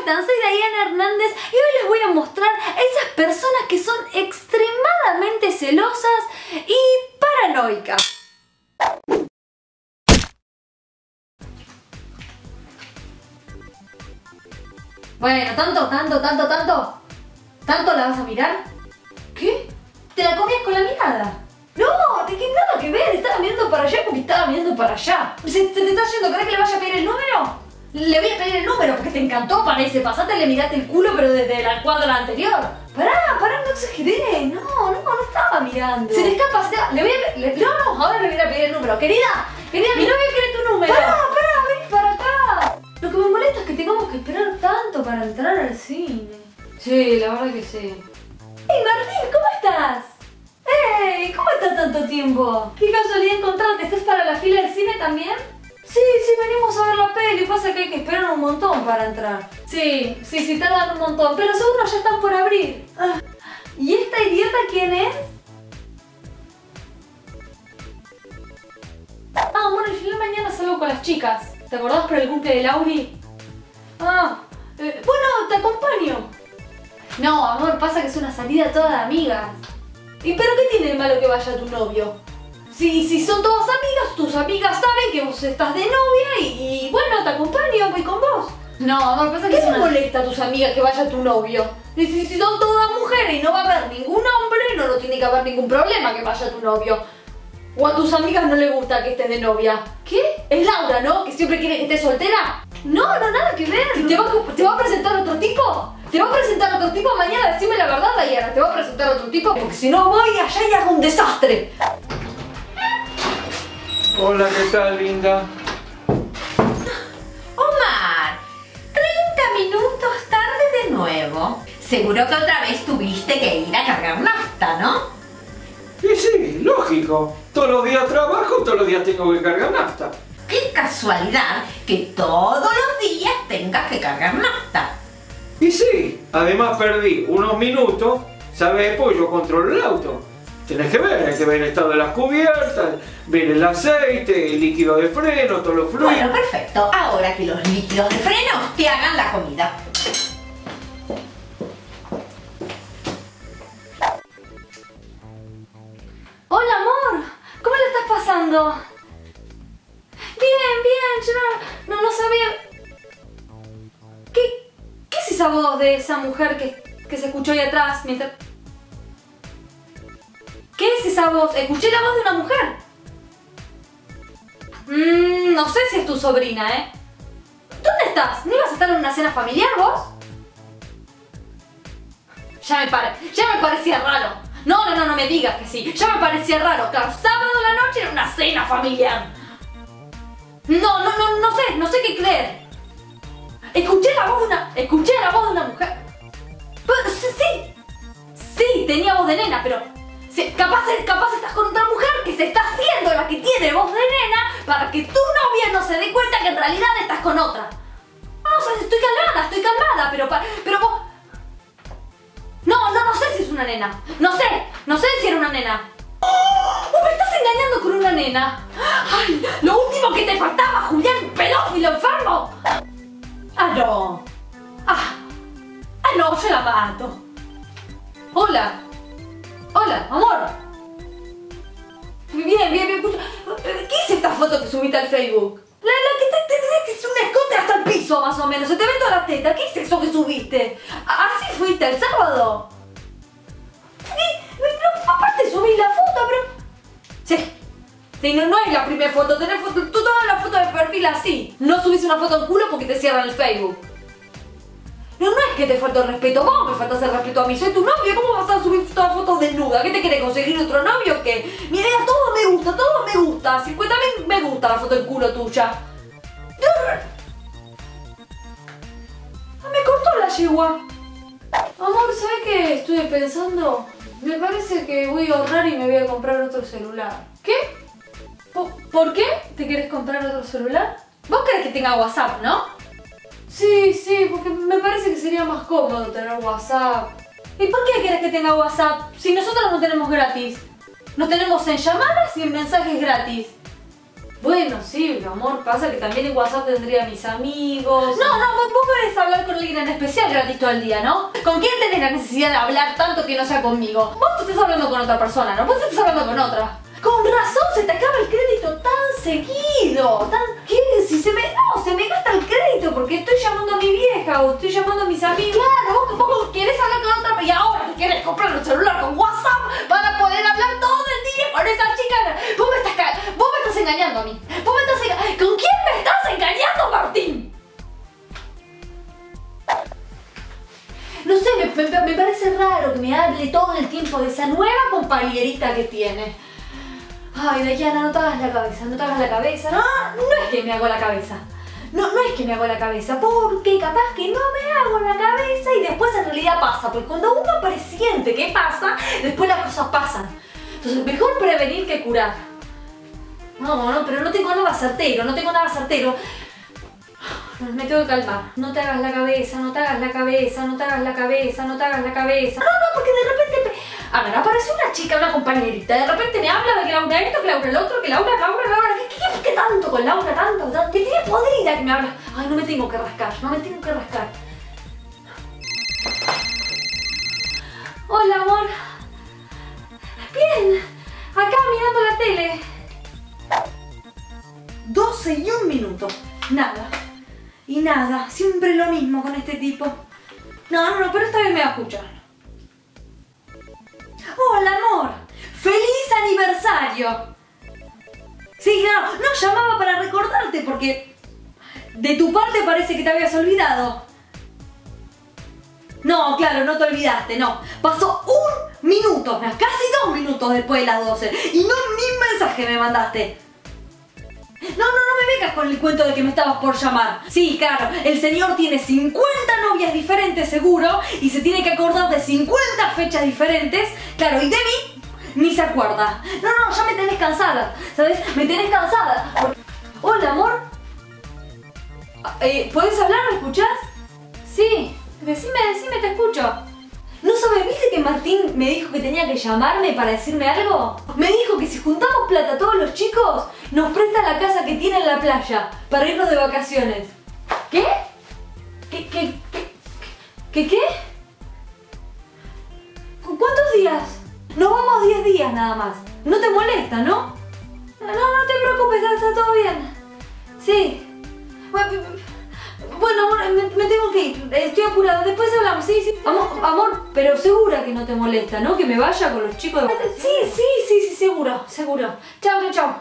están? Soy Diana Hernández y hoy les voy a mostrar a esas personas que son extremadamente celosas y paranoicas. Bueno, ¿Tanto la vas a mirar? ¿Qué? ¿Te la comías con la mirada? No, ¿de qué nada que ver? Estaba mirando para allá porque estaba mirando para allá. ¿Se te está yendo? ¿Querés que le vaya a pedir el número? Le voy a pedir el número porque te encantó, parece. Pasaste, le miraste el culo, pero desde la cuadra anterior. Pará, no exageré. No estaba mirando. Se te escapa, No, ahora le voy a pedir el número. Querida, mi novia quiere tu número. Pará, vení para acá. Lo que me molesta es que tengamos que esperar tanto para entrar al cine. Sí, la verdad que sí. ¡Hey, Martín! ¿Cómo estás? ¡Hey! ¿Cómo estás tanto tiempo? ¡Qué casualidad encontrarte! ¿Estás para la fila del cine también? Sí, venimos a ver la peli. Pasa que hay que esperar un montón para entrar. Sí, tardan un montón. Pero seguro ya están por abrir. ¿Y esta idiota quién es? Bueno, al final mañana salgo con las chicas. ¿Te acordás por el cumple de Lauri? Bueno, te acompaño. No, amor, pasa que es una salida toda de amigas. ¿Y pero qué tiene de malo que vaya tu novio? Si son todas amigas, tus amigas saben que vos estás de novia y bueno, te acompaño, voy con vos. No, amor, pasa que ¿qué te molesta a tus amigas que vaya tu novio? Si son todas mujeres y no va a haber ningún hombre, no tiene que haber ningún problema que vaya tu novio. ¿O a tus amigas no les gusta que estés de novia? ¿Qué? Es Laura, ¿no? ¿Que siempre quiere que estés soltera? No, nada que ver. ¿Te va a presentar otro tipo? ¿Te va a presentar otro tipo? Mañana decime la verdad, Diana. ¿Te va a presentar otro tipo? Porque si no voy allá y hago un desastre. Hola, ¿qué tal, linda? Omar, 30 minutos tarde de nuevo. Seguro que otra vez tuviste que ir a cargar nafta, ¿no? Y sí, lógico. Todos los días trabajo, todos los días tengo que cargar nafta. Qué casualidad que todos los días tengas que cargar nafta. Y sí, además perdí unos minutos, ¿sabes? Pues yo controlo el auto. Tenés que ver, hay que ver el estado de las cubiertas, ver el aceite, el líquido de freno, todos los fluidos. Bueno, perfecto. Ahora que los líquidos de freno te hagan la comida. Hola, amor. ¿Cómo le estás pasando? Bien. Yo no sabía... ¿Qué es esa voz de esa mujer que se escuchó ahí atrás mientras... ¿Qué es esa voz? Escuché la voz de una mujer. No sé si es tu sobrina, ¿eh? ¿Dónde estás? ¿No ibas a estar en una cena familiar vos? Ya me parecía raro. No me digas que sí. Ya me parecía raro. Claro, sábado a la noche era una cena familiar. No sé qué creer. Escuché la voz de una mujer. Sí, tenía voz de nena, pero capaz estás con otra mujer que se está haciendo la que tiene voz de nena para que tu novia no se dé cuenta que en realidad estás con otra. No sé, estoy calmada, pero vos... No sé si es una nena. No sé si era una nena. ¡Oh! ¡Me estás engañando con una nena! ¡Ay! ¡Lo último que te faltaba, Julián, pedófilo enfermo! No, yo la mato. Hola, amor. Bien. ¿Qué es esta foto que subiste al Facebook? La que es un escote hasta el piso, más o menos. Se te ven todas las tetas. ¿Qué es eso que subiste? ¿Así fuiste el sábado? Aparte subí la foto, pero... Sí, no es la primera foto. Tenés todas las fotos de perfil así. No subís una foto en culo porque te cierran el Facebook. No es que te falta el respeto. Vos me faltas el respeto a mí. Soy tu novio. ¿Cómo vas a subir todas fotos desnuda? ¿Qué te querés conseguir otro novio o qué? Mira, todo me gusta. 50.000 me gusta la foto en culo tuya. Me cortó la yegua. Amor, ¿sabes qué estuve pensando? Me parece que voy a ahorrar y me voy a comprar otro celular. ¿Qué? ¿Por qué te querés comprar otro celular? Vos querés que tenga WhatsApp, ¿no? Sí, porque me parece que sería más cómodo tener WhatsApp. ¿Y por qué querés que tenga WhatsApp si nosotros no tenemos gratis? Nos tenemos en llamadas y en mensajes gratis. Bueno, sí, amor, pasa que también en WhatsApp tendría a mis amigos. No, vos querés hablar con alguien tiene en especial gratis todo el día, ¿no? ¿Con quién tenés la necesidad de hablar tanto que no sea conmigo? Vos te estás hablando con otra persona, ¿no? Vos te estás hablando con otra. Con razón se te acaba el crédito tan seguido. ¿Qué? Si se me gasta el crédito porque estoy llamando a mi vieja o estoy llamando a mis amigos. Claro, vos querés hablar con otra y ahora te querés comprar un celular con WhatsApp para poder hablar todo el día con esa chica. Vos me estás engañando a mí. ¿Con quién me estás engañando, Martín? No sé, me parece raro que me hable todo el tiempo de esa nueva compañerita que tiene. Ay, Dayana, no te hagas la cabeza, no te hagas la cabeza. No es que me hago la cabeza. No es que me hago la cabeza, porque capaz que no me hago la cabeza y después en realidad pasa. Porque cuando uno presiente que pasa, después las cosas pasan. Entonces, mejor prevenir que curar. No, pero no tengo nada certero, Me tengo que calmar. No te hagas la cabeza, no te hagas la cabeza, no te hagas la cabeza, no te hagas la cabeza. No, porque de repente... A ver, aparece una chica, una compañerita, de repente me habla de que Laura esto, que Laura el otro, que Laura... ¿Qué tanto con Laura, tanto? ¿Qué tiene podrida que me habla? Ay, no me tengo que rascar. Hola, amor. Bien, acá mirando la tele. 12:01. Nada, siempre lo mismo con este tipo. No, pero esta vez me va a escuchar. Hola, amor. ¡Feliz aniversario! Sí, no llamaba para recordarte porque de tu parte parece que te habías olvidado. No, claro, no te olvidaste, no. Pasó 1 minuto, casi 2 minutos después de las 12 y no ni mensaje me mandaste. No me vengas con el cuento de que me estabas por llamar. Sí, claro, el señor tiene 50 novias diferentes seguro y se tiene que acordar de 50 fechas diferentes. Claro, y de mí ni se acuerda. No, ya me tenés cansada, ¿sabes? Me tenés cansada. Hola, amor. ¿Puedes hablar? ¿Me escuchás? Sí, decime, te escucho. ¿No sabes? ¿Viste que Martín me dijo que tenía que llamarme para decirme algo? Me dijo que si juntamos plata todos los chicos, nos presta la casa que tiene en la playa para irnos de vacaciones. ¿Qué? ¿Qué? ¿Cuántos días? Nos vamos 10 días nada más. ¿No te molesta, no? No te preocupes, está todo bien. Sí. Bueno, amor, me tengo que ir. Estoy apurada. Después hablamos. Sí. Amor, pero segura que no te molesta, ¿no? Que me vaya con los chicos de... Sí, seguro. Chao.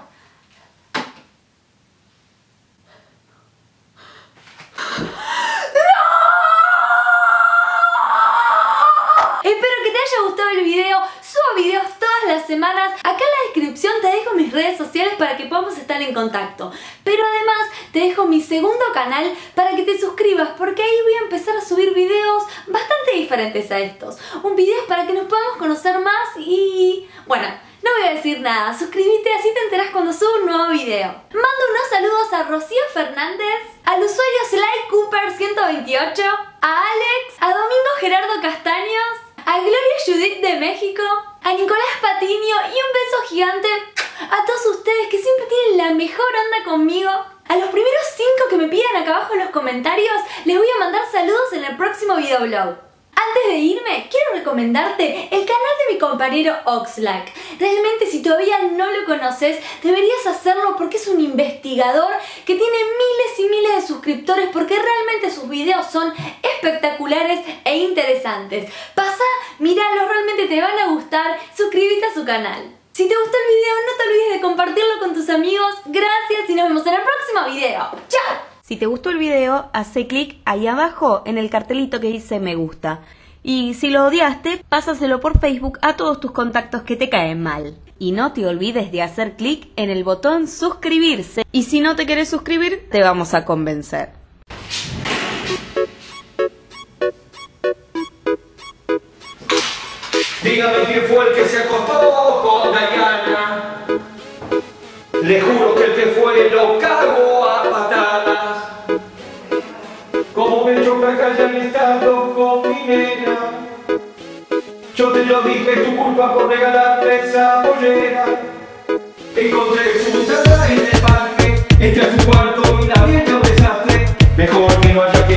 Espero que te haya gustado el video. Subo videos todas las semanas. Acá en la descripción te dejo mis redes sociales para que podamos estar en contacto. Pero además te dejo mi segundo canal para que te suscribas, porque ahí voy a empezar a subir videos bastante diferentes a estos. Un video para que nos podamos conocer más y... bueno, no voy a decir nada. Suscríbete, así te enterás cuando subo un nuevo video. Mando unos saludos a Rocío Fernández, al usuario Sly Cooper 128, a Alex, a Domingo Gerardo Castaños, a Gloria Judith de México, a Nicolás Patiño y un beso gigante a todos ustedes que siempre tienen la mejor onda conmigo. A los primeros 5 que me pidan acá abajo en los comentarios les voy a mandar saludos en el próximo videoblog. Antes de irme, quiero recomendarte el canal de mi compañero Oxlack. Realmente, si todavía no lo conoces, deberías hacerlo porque es un investigador que tiene miles y miles de suscriptores porque realmente sus videos son espectaculares e interesantes. Pasa, míralos, realmente te van a gustar, suscríbete a su canal. Si te gustó el video, no te olvides de compartirlo con tus amigos. Gracias y nos vemos en el próximo video. ¡Chao! Si te gustó el video, hace clic ahí abajo en el cartelito que dice me gusta. Y si lo odiaste, pásaselo por Facebook a todos tus contactos que te caen mal. Y no te olvides de hacer clic en el botón suscribirse. Y si no te querés suscribir, te vamos a convencer. Dígame quién fue el que se acostó con Dayana. Le juro que el que fue lo cago a patadas. Como me choca que hayan estado con mi nena. Yo te lo dije, tu culpa por regalarle esa pollera. Encontré su entrada en el parque, entré a su cuarto y la vieja un desastre. Mejor que no haya que